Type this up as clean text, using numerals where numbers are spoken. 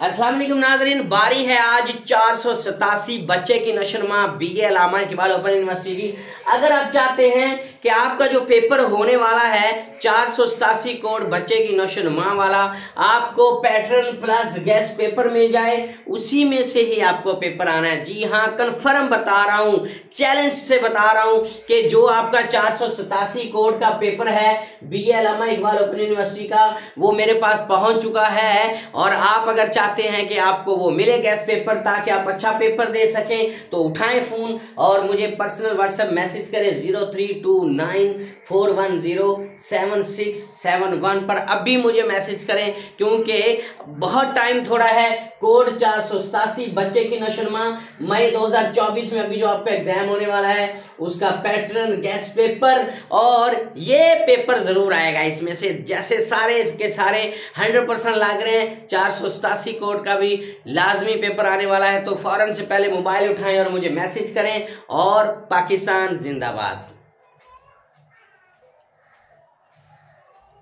अस्सलाम वालेकुम नाज़रीन, बारी है आज 487 बच्चे की नशोनुमा BA Allama Iqbal open university की। अगर आप चाहते हैं कि आपका जो पेपर होने वाला है 487 कोड बच्चे की नशोनुमा वाला आपको पैटर्न प्लस गेस्ट पेपर मिल जाए, उसी में से ही आपको पेपर आना है। जी हाँ, कन्फर्म बता रहा हूँ, चैलेंज से बता रहा हूँ कि जो आपका 487 कोड का पेपर है BA Allama Iqbal open university का, वो मेरे पास पहुंच चुका है। और आप अगर चाहते हैं कि आपको वो मिले गेस्ट पेपर ताकि आप अच्छा पेपर दे सकें, तो उठाएं फोन और मुझे पर्सनल व्हाट्सएप मैसेज करें 0329410767 पर। अभी मुझे मैसेज करें क्योंकि बहुत टाइम थोड़ा है। कोड 487 बच्चे की नशोनुमा मई 2024 में अभी जो आपका एग्जाम होने वाला है उसका पैटर्न गेस्ट पेपर, और ये पेपर जरूर आएगा इसमें से। जैसे सारे इसके सारे 100% लग रहे हैं, 487 कोड का भी लाजमी पेपर आने वाला है। तो फौरन से पहले मोबाइल उठाएं और मुझे मैसेज करें। और पाकिस्तान जिंदाबाद।